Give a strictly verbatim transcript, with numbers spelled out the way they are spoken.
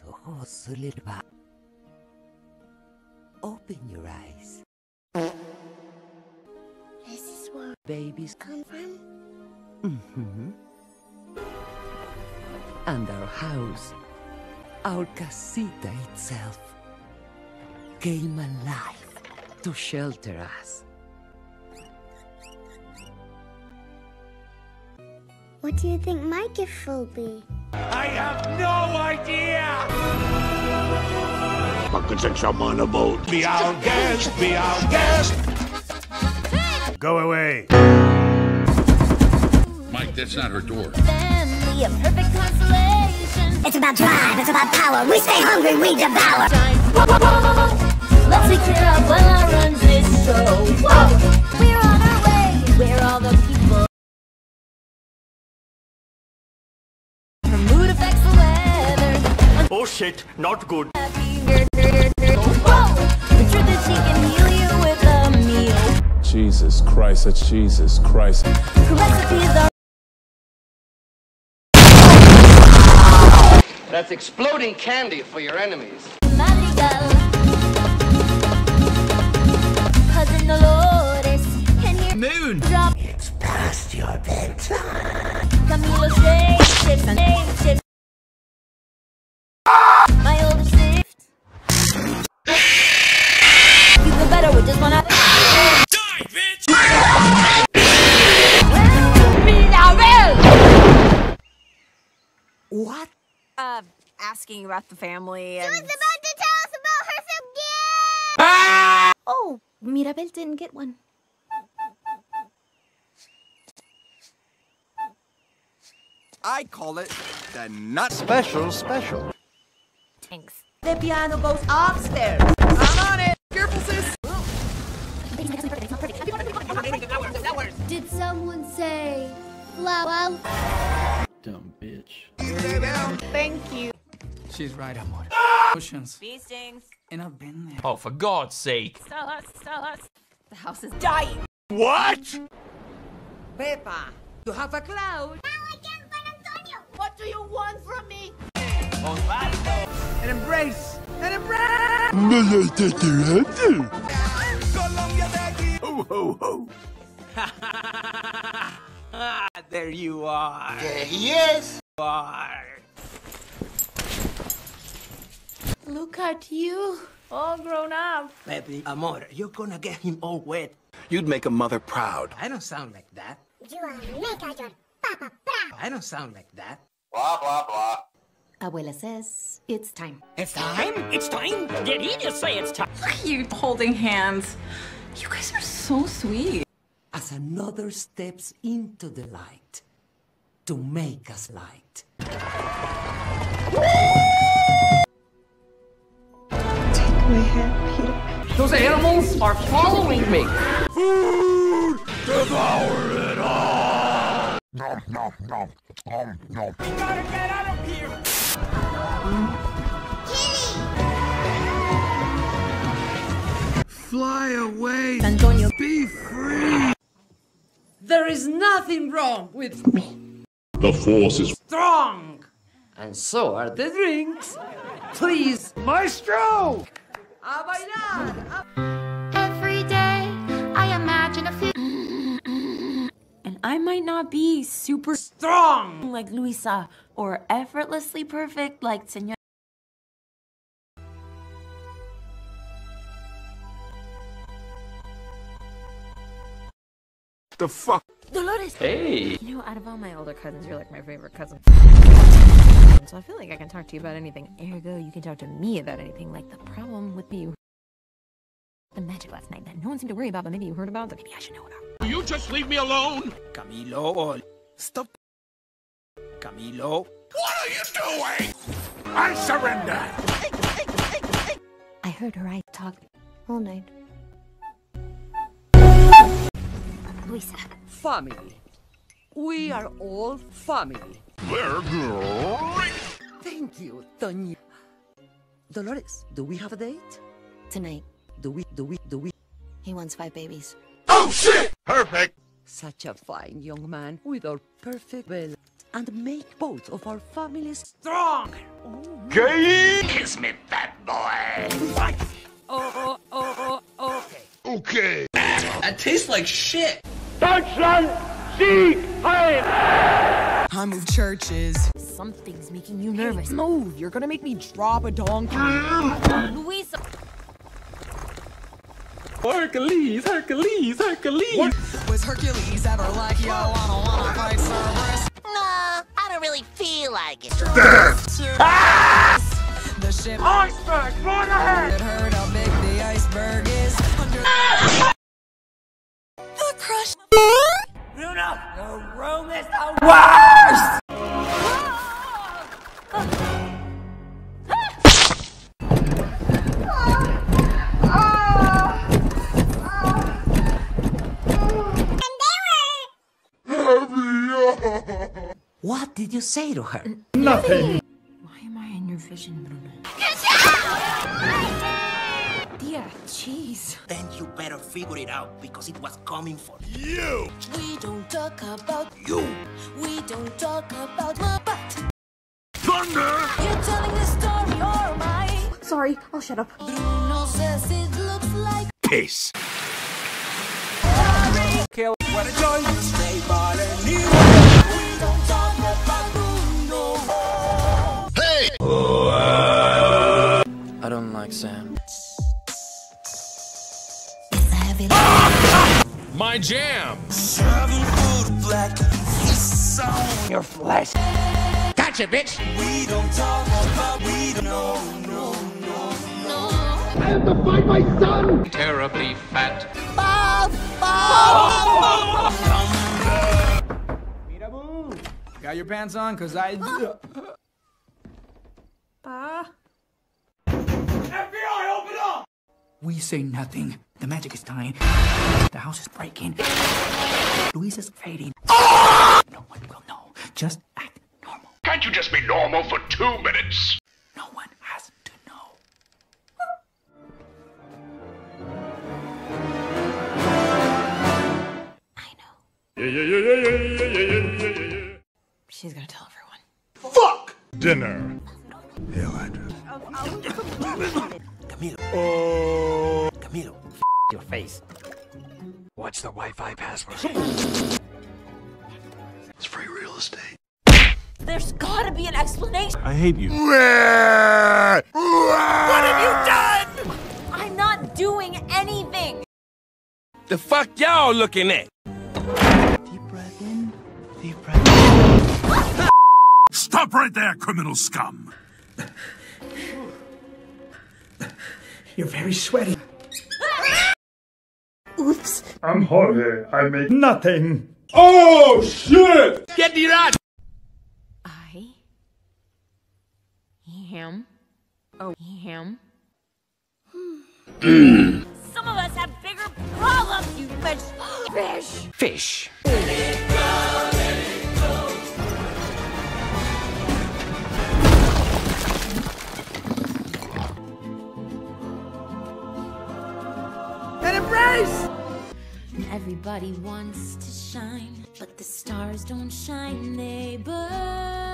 Open your eyes. This is where Babies come from? Mm-hmm. And our house, our casita itself, came alive to shelter us. What do you think my gift will be? I have no idea! Bakit siya man about? Be our guest, be our guest! Go away! Mike, that's not her door. Family, a perfect constellation. It's about drive, it's about power. We stay hungry, we devour. Let's pick it up while I run this show. Whoa! We're on our way. We're all the people. From mood affects the weather. Oh shit, not good. Whoa! The truth is she can heal you with a meal. Jesus Christ, it's Jesus Christ. Recipes are That's exploding candy for your enemies. Madrigal. Cousin Dolores can hear Moon! drop. It's past your bedtime. Camilo shakes, chips and eggs, chips. My older sister. You feel better with just one eye. Die, bitch! What? Uh, asking about the family and... She was about to tell us about herself again! Oh, Mirabel didn't get one. I call it the nut special special. Thanks. The piano goes upstairs. I'm on it! Careful, sis! Did someone say flower? Dumb bitch. Thank you. She's right, amor. Oceans. Bee stings. And I've been there. Oh, for God's sake. Sell us, sell us. The house is dying. What? Peppa, you have a cloud. Now I can find Antonio! What do you want from me? An embrace! An embrace! Ho ho ho! There you are. There he is! Are. Look at you. All grown up. Baby, amor, you're gonna get him all wet. You'd make a mother proud. I don't sound like that. You are make your papa proud. I don't sound like that. Blah, blah, blah. Abuela says it's time. It's time? It's time? Did he just say it's time? Look at you holding hands. You guys are so sweet. As another steps into the light to make us light. Those animals are following me. Food! Devour it all! Nom nom nom nom nom. We gotta get out of here! Fly away. Antonio. Be free. There is nothing wrong with me. The force is Strong! And so are the drinks. Please, Maestro! a bailar! Every day, I imagine a few. And I might not be super Strong! like Luisa or effortlessly perfect like Senor. the fuck. Dolores! Hey. You know, out of all my older cousins, you're like my favorite cousin. So I feel like I can talk to you about anything. Ergo, you can talk to me about anything. Like the problem with you. The magic last night that no one seemed to worry about, but maybe you heard about, that maybe I should know about. Will you just leave me alone? Camilo, stop. Camilo. What are you doing? I surrender. I heard her eyes talk all night. Luisa. Family. We are all family. They're great. Thank you, Tonya. Dolores, do we have a date? Tonight, Do we, do we, do we? he wants five babies. Oh shit! Perfect. Such a fine young man with our perfect will. And make both of our families stronger. Oh Gay! Kiss me, fat boy! What? Oh, oh, oh, oh, okay. Okay. That tastes like shit. Deutschland, Sieg, Heil! I move churches. Something's making you nervous. Move! You're gonna make me drop a donkey. Louisa! Hercules, Hercules, Hercules. What? Was Hercules ever like, yo, I don't wanna fight Cerberus? Nah, I don't really feel like it. The ship Iceberg, right ahead! heard how big the iceberg is. Under the crush. Bruno, the room is the worst! What did you say to her? Why am I in your vision, Bruno? Dia, jeez. Then you better figure it out because it was coming for You! We don't talk about you. We don't talk about my butt. Thunder! You're telling the story or am I? Sorry, I'll shut up. Bruno says it looks like Peace. Kill what a joy! we don't talk about Bruno. Hey! I don't like Sam. It's a heavy My jam! Your flesh! Gotcha, bitch! We don't talk about, we don't know, no, no, no. Terribly fat. Got your pants on? Cause I... Pa? We say nothing. The magic is dying. The house is breaking. Louisa's fading. No one will know. Just act normal. Can't you just be normal for two minutes? No one has to know. I know. Yeah, yeah, yeah, yeah, yeah, yeah, yeah, yeah, yeah. She's gonna tell everyone. Fuck! Dinner. Hail Hydra. Camilo. Oh. Camilo. Your face. What's the Wi-Fi password? It's free real estate. There's gotta be an explanation. I hate you. What have you done? I'm not doing anything. The fuck y'all looking at? Deep breath in. Deep breath in. Stop right there, criminal scum! You're very sweaty. Oops. I'm Jorge. I make nothing. Oh, shit! Get the rat! I am. Oh, him. Some of us have bigger problems, you fish. Fish. Fish. And embrace! Everybody wants to shine, but the stars don't shine, they burn.